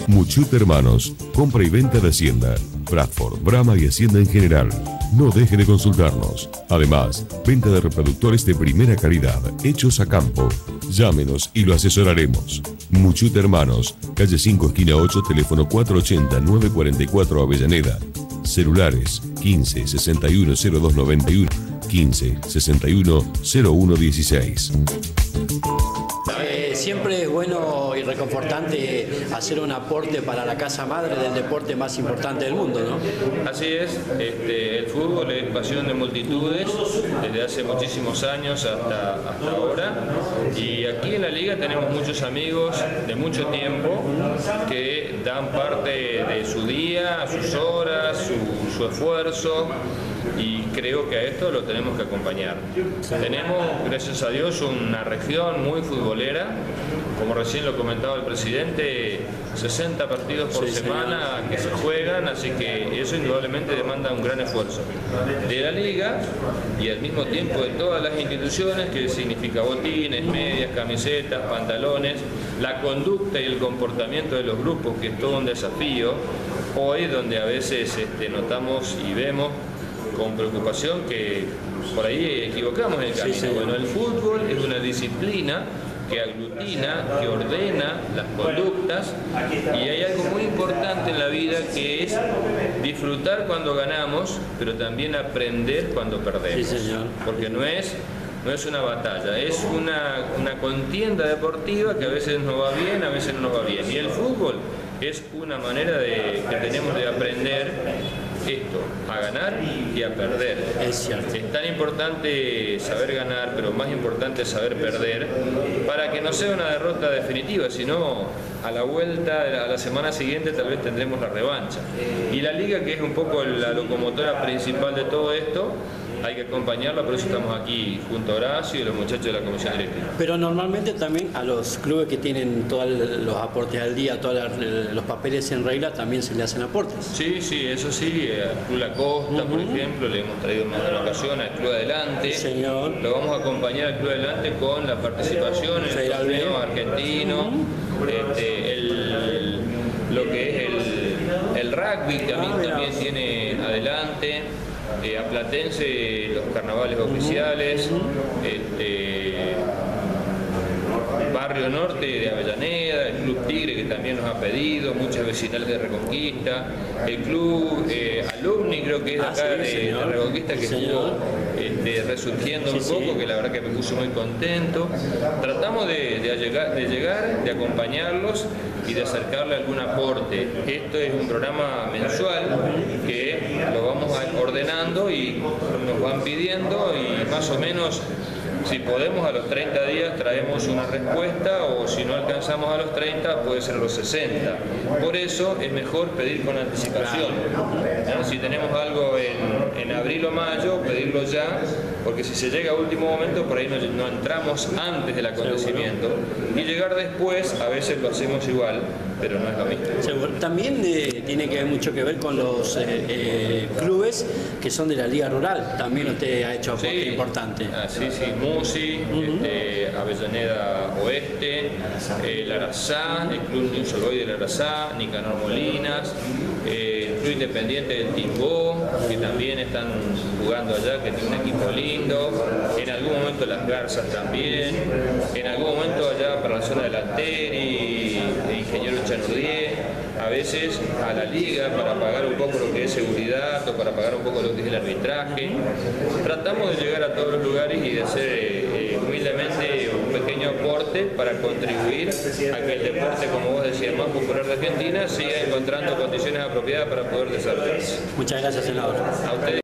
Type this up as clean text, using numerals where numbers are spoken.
Muchut Hermanos, compra y venta de Hacienda, Bradford, Brahma y Hacienda en general. No deje de consultarnos. Además, venta de reproductores de primera calidad, hechos a campo. Llámenos y lo asesoraremos. Muchut Hermanos, calle 5, esquina 8, teléfono 480-944 Avellaneda. Celulares 15 61 02 91, 15 61 01 16. Siempre es bueno y reconfortante hacer un aporte para la casa madre del deporte más importante del mundo, ¿no? Así es, el fútbol es pasión de multitudes desde hace muchísimos años hasta ahora, y aquí en la liga tenemos muchos amigos de mucho tiempo que dan parte de su día, sus horas, su esfuerzo, y creo que a esto lo tenemos que acompañar. Tenemos, gracias a Dios, una región muy futbolera, como recién lo comentaba el presidente, 60 partidos por semana que se juegan, así que eso indudablemente demanda un gran esfuerzo de la liga y al mismo tiempo de todas las instituciones, que significa botines, medias, camisetas, pantalones, la conducta y el comportamiento de los grupos, que es todo un desafío hoy, donde a veces notamos y vemos con preocupación que por ahí equivocamos el camino. Bueno, el fútbol es una disciplina que aglutina, que ordena las conductas, y hay algo muy importante en la vida, que es disfrutar cuando ganamos, pero también aprender cuando perdemos. Sí, señor. Porque no es una batalla, es una contienda deportiva que a veces nos va bien, a veces no nos va bien. Y el fútbol es una manera que tenemos de aprender esto, a ganar y a perder. Es cierto. Es tan importante saber ganar, pero más importante saber perder, para que no sea una derrota definitiva, sino a la vuelta, a la semana siguiente tal vez tendremos la revancha. Y la liga, que es un poco la locomotora principal de todo esto, hay que acompañarla, por eso estamos aquí junto a Horacio y los muchachos de la comisión directiva. Pero normalmente también a los clubes que tienen todos los aportes al día, todos los papeles en regla, también se le hacen aportes. Sí, eso sí, al Club La Costa, por ejemplo, le hemos traído más de una ocasión, al Club Adelante. Señor. Lo vamos a acompañar al Club Adelante con la participación en el torneo argentino, lo que es el rugby, también tiene Adelante. A Platense, los carnavales oficiales, Barrio Norte de Avellaneda, el Club Tigre, que también nos ha pedido, muchas vecinales de Reconquista, el Club Alumni, creo que es de acá de Reconquista, que estuvo resurgiendo un poco, que la verdad que me puso muy contento. Tratamos de llegar, de acompañarlos y de acercarle algún aporte. Esto es un programa mensual que lo vamos ordenando y nos van pidiendo, y más o menos, si podemos, a los 30 días traemos una respuesta, o si no alcanzamos a los 30, puede ser a los 60. Por eso es mejor pedir con anticipación. ¿No? Si tenemos algo en abril o mayo, pedirlo ya, porque si se llega a último momento, por ahí no entramos antes del acontecimiento. Y llegar después, a veces lo hacemos igual, pero no es lo mismo. Seguro. También tiene que ver mucho que ver con los clubes que son de la Liga Rural. También usted ha hecho aporte importante. Sí, Musi, Avellaneda Oeste, el Arazá, el Club Ninsoloy del Arazá, Nicanor Molinas, el Club Independiente del Timbó, que también están jugando allá, que tiene un equipo lindo, en algún momento las Garzas también, en algún momento allá para la zona del Alteri, Ingeniero Chanurdié, a veces a la liga para pagar un poco lo que es seguridad o para pagar un poco lo que es el arbitraje. Tratamos de llegar a todos los lugares y de hacer humildemente un pequeño aporte para contribuir a que el deporte, como vos decías, más popular de Argentina, siga encontrando condiciones apropiadas para poder desarrollarse. Muchas gracias, senador. A ustedes.